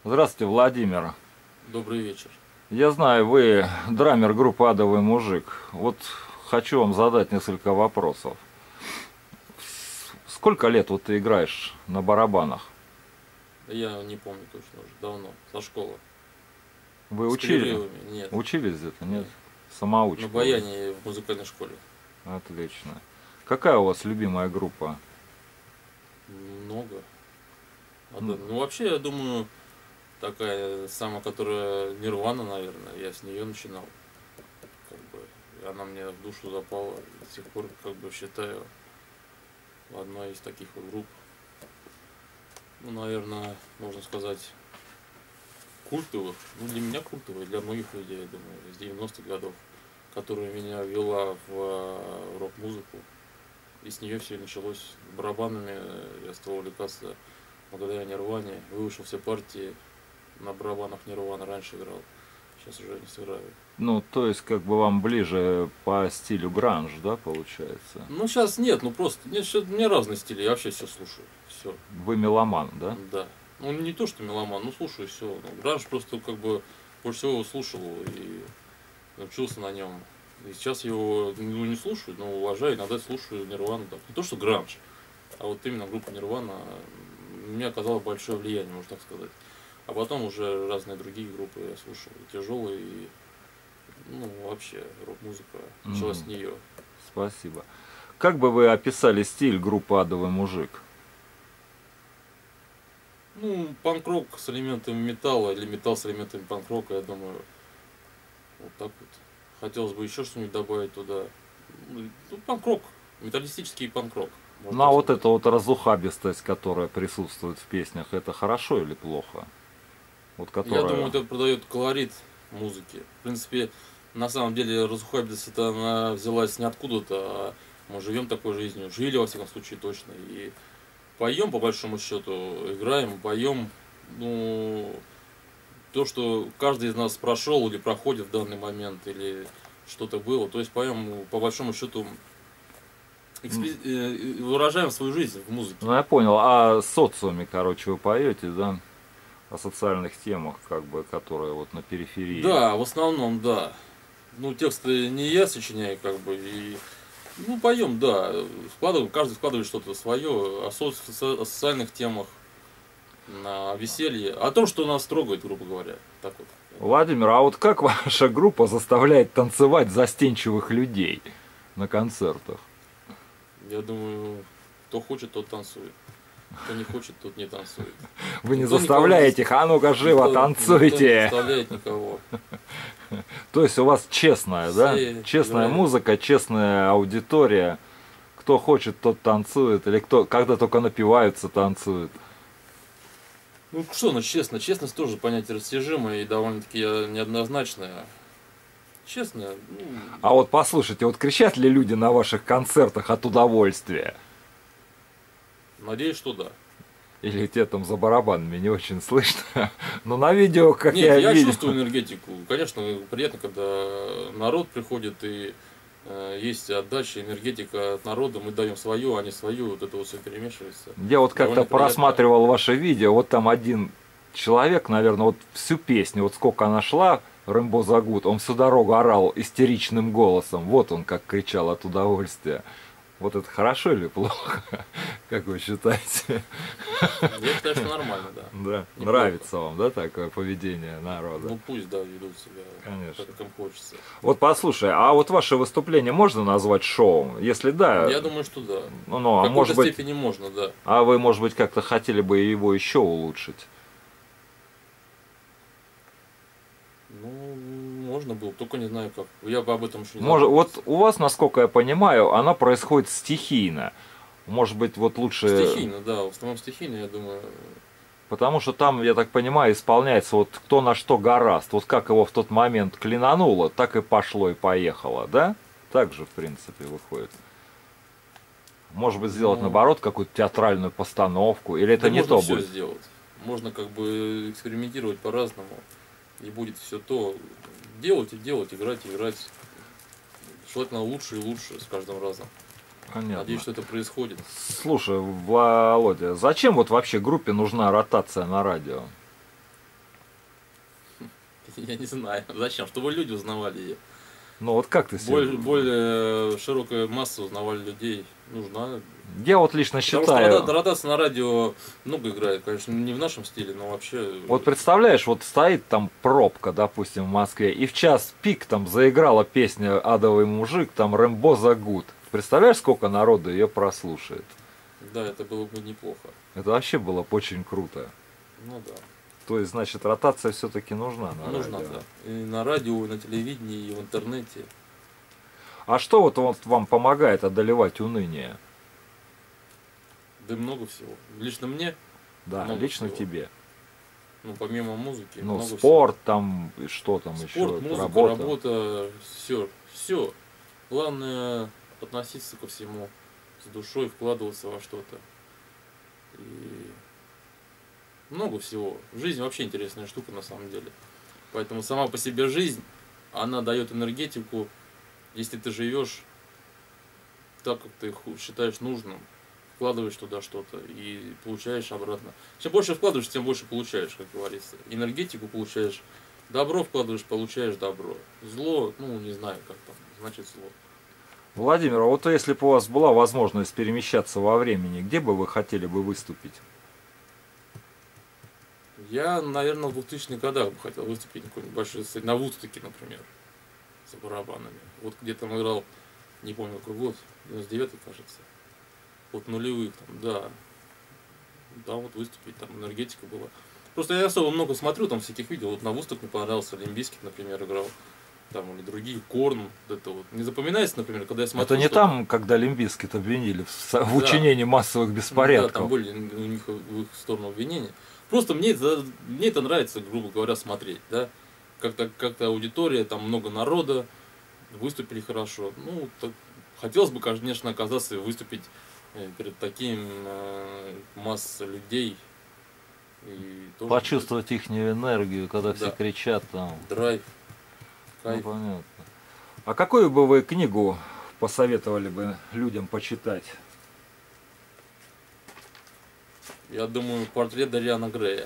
Здравствуйте, Владимир. Добрый вечер. Я знаю, вы драмер группы «Адовый мужик». Вот хочу вам задать несколько вопросов. Сколько лет вот ты играешь на барабанах? Да я не помню точно уже, давно, со школы. Вы С учили? перерывами, нет, Учились где-то? Нет? нет. На Самоучка вы? баяне в музыкальной школе. Отлично. Какая у вас любимая группа? Много. М, Ну вообще, я думаю, такая самая, которая Нирвана, наверное, я с нее начинал. Как бы, и она мне в душу запала. И до сих пор, как бы, считаю, одной из таких вот групп. Ну, наверное, можно сказать, культовых. Ну, для меня культовых, для многих людей, я думаю, из 90-х годов, которая меня ввела в рок-музыку. И с нее все началось. Барабанами я стал увлекаться благодаря Нирване. Выучил все партии на барабанах Нирвана. Раньше играл, сейчас уже не сыграю. Ну, то есть, как бы вам ближе по стилю гранж, да, получается? Ну, сейчас нет, ну просто, нет, у меня разные стили, я вообще все слушаю. Все, Вы меломан, да? да. Ну, не то, что меломан, ну, слушаю все. Ну, гранж просто, как бы, больше всего его слушал и учился на нем. И сейчас его не слушаю, но уважаю, иногда слушаю Нирвану. Так. Не то, что гранж, а вот именно группа Нирвана у меня оказала большое влияние, можно так сказать. А потом уже разные другие группы я слушал, и тяжелые, и ну, вообще рок-музыка началась с Мгм. нее. Спасибо. Как бы вы описали стиль группы «Адовый мужик»? Ну, панк-рок с элементами металла или металл с элементами панк-рока, я думаю, вот так вот. Хотелось бы еще что-нибудь добавить туда. Ну, панк-рок, металлистический панк-рок, можно Ну а так вот сказать. эта вот разухабистость, которая присутствует в песнях, это хорошо или плохо? Вот Я думаю, которая... это придает колорит музыке. В принципе, на самом деле, разухабиться это она взялась не откуда-то, а мы живем такой жизнью. Жили, во всяком случае, точно. И поем, по большому счету, играем, поем, ну, то, что каждый из нас прошел или проходит в данный момент, или что-то было. То есть поем, по большому счету, выражаем свою жизнь в музыке. Ну я понял, о социуме, короче, вы поете, да? О социальных темах, как бы, которые вот на периферии. Да, в основном, да. Ну, тексты не я сочиняю, как бы, и ну, поем, да. Вкладываем, каждый вкладывает что-то свое о социальных темах, на веселье, о том, что нас трогает, грубо говоря. Так вот. Владимир, а вот как ваша группа заставляет танцевать застенчивых людей на концертах? Я думаю, кто хочет, тот танцует. Кто не хочет, тот не танцует. Вы не Никто никого не заставляете их, а ну-ка живо никто не танцуйте! заставляет никого. То есть у вас честная, да? Все Честная играют. музыка, честная аудитория. Кто хочет, тот танцует. Или кто, когда только напиваются, танцует. Ну что, ну честно, честность тоже понятие растяжимое и довольно-таки неоднозначное. Честно, ну, А вот послушайте, вот кричат ли люди на ваших концертах от удовольствия? надеюсь, что да. Или те там за барабанами не очень слышно? Но на видео, как Нет, я я видел... чувствую энергетику. Конечно, приятно, когда народ приходит и есть отдача, энергетика от народа, мы даем свою, а не свою, вот это вот все перемешивается. Я вот как-то Довольно приятно. просматривал ваше видео, вот там один человек, наверное, вот всю песню, вот сколько она шла, Рэмбо Загуд, он всю дорогу орал истеричным голосом. Вот он как кричал от удовольствия. Вот это хорошо или плохо? Как вы считаете? Я считаю, что нормально, да. Да. Неплохо. Нравится вам, да, такое поведение народа? Ну пусть, да, ведут себя Конечно. так, как им хочется. Вот послушай, а вот ваше выступление можно назвать шоу? Если да, Я думаю, что да. ну, В а какой-то может быть, степени можно, да. а вы, может быть, как-то хотели бы его еще улучшить? Ну, можно было, только не знаю как. Я об этом еще не Может, задумывался. вот у вас, насколько я понимаю, она происходит стихийно. Может быть, вот лучше, Стихийно, да, в основном стихийно, я думаю. потому что там, я так понимаю, исполняется вот кто на что гораст. Вот как его в тот момент клинануло, так и пошло и поехало, да? Так же, в принципе, выходит. Может быть, сделать Ну, наоборот какую-то театральную постановку, или это да не можно то все будет? сделать. Можно как бы экспериментировать по-разному. И будет все то. Делать и делать, играть и играть. Желательно лучше и лучше с каждым разом. Надеюсь, Понятно. что это происходит. Слушай, Володя, зачем вот вообще группе нужна ротация на радио? Я не знаю. Зачем? Чтобы люди узнавали ее. Ну вот как ты себе... Более широкая масса узнавали людей нужна. Я вот лично Потому что считаю... ротация на радио много играет, конечно, не в нашем стиле, но вообще... Вот представляешь, вот стоит там пробка, допустим, в Москве, и в час пик там заиграла песня «Адовый мужик», там «Рэмбо за гуд». Представляешь, сколько народу ее прослушает? Да, это было бы неплохо. Это вообще было бы очень круто. Ну да. То есть, значит, ротация все-таки нужна на Нужно, радио. да. И на радио, и на телевидении, и в интернете. А что вот вам помогает одолевать уныние? Да много всего. Лично мне Да, много лично всего. тебе. Ну, помимо музыки, Ну, много спорт там, и что там всего. еще? Спорт, музыка, Работа. работа, все. Все. Главное относиться ко всему с душой, вкладываться во что-то. И много всего. Жизнь вообще интересная штука на самом деле. Поэтому сама по себе жизнь, она дает энергетику, если ты живешь так, как ты считаешь нужным, вкладываешь туда что-то и получаешь обратно. Чем больше вкладываешь, тем больше получаешь, как говорится. Энергетику получаешь, добро вкладываешь, получаешь добро. Зло, ну не знаю, как там, значит зло. Владимир, а вот если бы у вас была возможность перемещаться во времени, где бы вы хотели бы выступить? Я, наверное, в 2000-х годах бы хотел выступить на какой-нибудь большой сцене, на Вудстоке, например, с барабанами. Вот где там играл, не помню какой год, 99-й, кажется. Вот нулевых там, да. Там вот выступить, там энергетика была. Просто я особо много смотрю, там всяких видео. Вот на Вудсток мне понравился, Лимп Бизкит, например, играл. Там или другие, Корн, вот это вот. Не запоминается, например, когда я смотрю. Это не что там, когда Лимп Бизкит обвинили в Да. учинении массовых Да, беспорядков. там были у них в их сторону обвинения. Просто мне это нравится, грубо говоря, смотреть, да. Как-то аудитория, там много народа, выступили хорошо. Ну, так, хотелось бы, конечно, оказаться и выступить перед таким массой людей. И тоже Почувствовать их энергию, когда все Да. кричат там. драйв, Ну, кайф. понятно. А какую бы вы книгу посоветовали бы людям почитать? Я думаю, портрет Дариана Грея.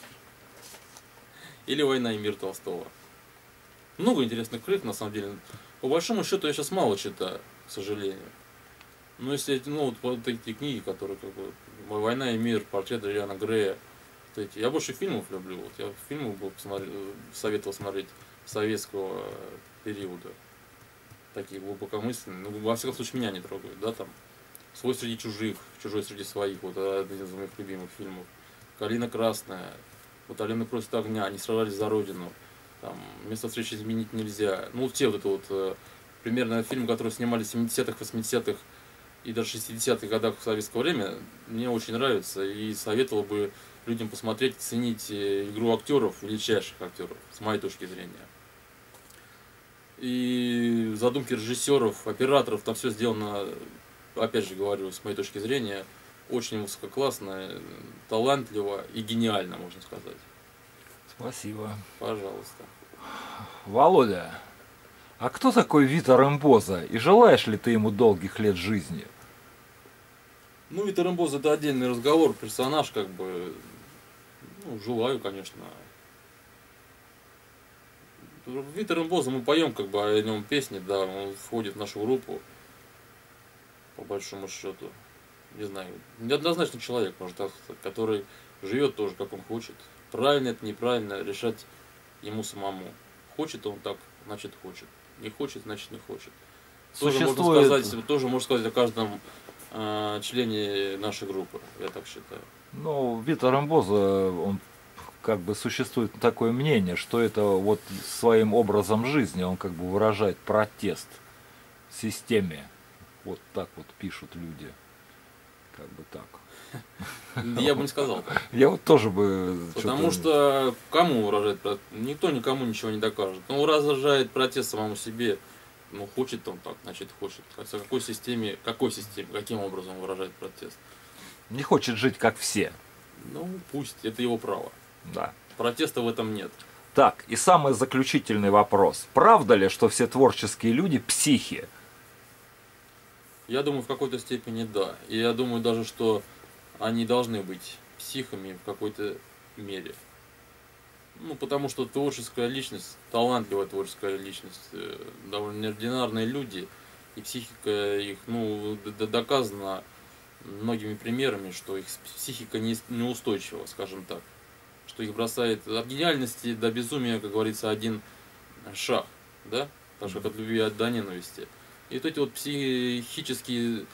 Или «Война и мир» Толстого. Много интересных книг, на самом деле. По большому счету, я сейчас мало читаю, к сожалению. Но если, ну, вот эти книги, которые как бы «Война и мир», портрет Дариана Грея, вот эти. Я больше фильмов люблю. Вот я фильмы бы советовал смотреть советского периода. Такие глубокомысленные. Ну, во всяком случае, меня не трогают, да, там. «Свой среди чужих», «Чужой среди своих», вот один из моих любимых фильмов. «Калина красная», вот «Алена просит огня», «Они сражались за родину», там, «Место встречи изменить нельзя». Ну, вот те вот это вот, примерно фильмы, которые снимали в 70-х, 80-х и даже 60-х годах в советское время, мне очень нравится и советовал бы людям посмотреть, ценить игру актеров, величайших актеров, с моей точки зрения. И задумки режиссеров, операторов, там все сделано, опять же говорю, с моей точки зрения, очень высококлассно, талантливо и гениально, можно сказать. Спасибо. Пожалуйста. Володя, а кто такой Вита Рембоза? И желаешь ли ты ему долгих лет жизни? Ну, Вита Рембоза — это отдельный разговор, персонаж, как бы, ну, желаю, конечно. Вита Рембоза мы поем, как бы, о нем песни, да, он входит в нашу группу, по большому счету. Не знаю, неоднозначный человек, может так сказать, который живет тоже, как он хочет. Правильно это, неправильно, решать ему самому. Хочет он так, значит хочет. Не хочет, значит не хочет. Тоже можно сказать о каждом члене нашей группы, я так считаю. Ну, Вита Рембоза, он как бы существует такое мнение, что это вот своим образом жизни он как бы выражает протест системе. Вот так вот пишут люди. Как бы так. Я бы не сказал так. Я вот тоже бы... Потому что кому выражает протест? Никто никому ничего не докажет. Он выражает протест самому себе. Ну, хочет он так, значит хочет. Хотя какой системе, каким образом он выражает протест? Не хочет жить как все. Ну, пусть, это его право. Да. Протеста в этом нет. Так, и самый заключительный вопрос. Правда ли, что все творческие люди психи? Я думаю, в какой-то степени да. И я думаю даже, что они должны быть психами в какой-то мере. Ну, потому что творческая личность, талантливая творческая личность, довольно неординарные люди, и психика их, ну, доказана многими примерами, что их психика неустойчива, скажем так. Что их бросает от гениальности до безумия, как говорится, один шаг, да? Так что от любви до ненависти. И вот эти вот психические,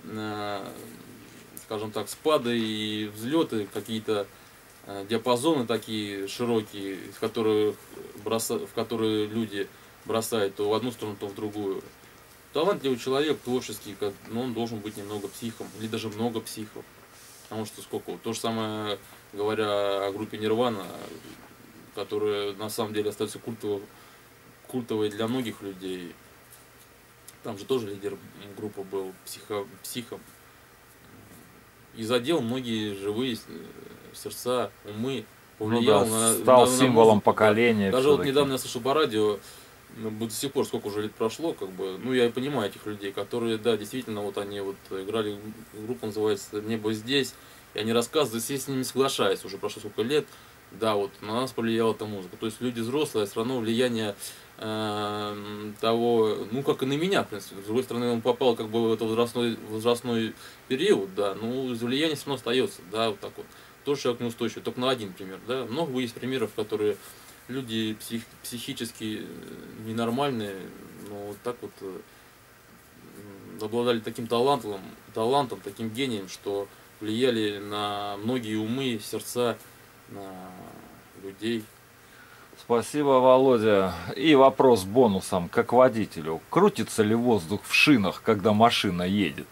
скажем так, спады и взлеты, какие-то диапазоны такие широкие, в которые люди бросают то в одну сторону, то в другую. Талантливый человек, творческий, но он должен быть немного психом, или даже много психов. Потому что сколько, то же самое, говоря о группе Нирвана, которая на самом деле остается культовой для многих людей. Там же тоже лидер группы был психом. И задел многие живые сердца, умы, повлиял стал символом музыку. поколения. Даже вот недавно я слышал по радио, до сих пор, сколько уже лет прошло, как бы, ну я и понимаю этих людей, которые, да, действительно, вот они вот играли, группа называется «Небо здесь», и они рассказывают, я с ними соглашаюсь, уже прошло сколько лет, да, вот на нас повлияла эта музыка. То есть люди взрослые, а все равно влияние того, ну как и на меня, в принципе. С другой стороны, он попал как бы в этот возрастной период, да, ну влияние все равно остается, да, вот так вот. Тоже человек неустойчивый, только на один пример, да. Много есть примеров, которые люди психически ненормальные, но вот так вот обладали таким талантом, таким гением, что влияли на многие умы, сердца, на людей. Спасибо, Володя. И вопрос бонусом, как водителю. Крутится ли воздух в шинах, когда машина едет?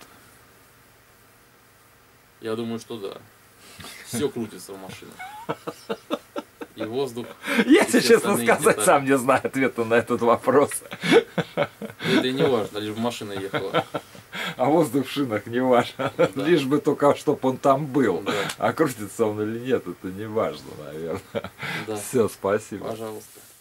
Я думаю, что да. Все крутится в машинах. И воздух. Если честно сказать, сам не знаю ответа на этот вопрос. Это и не важно, лишь бы машина ехала. А воздух в шинах не важно. Да. Лишь бы только, чтобы он там был. Да. А крутится он или нет, это не важно, наверное. Да. Все, спасибо. Пожалуйста.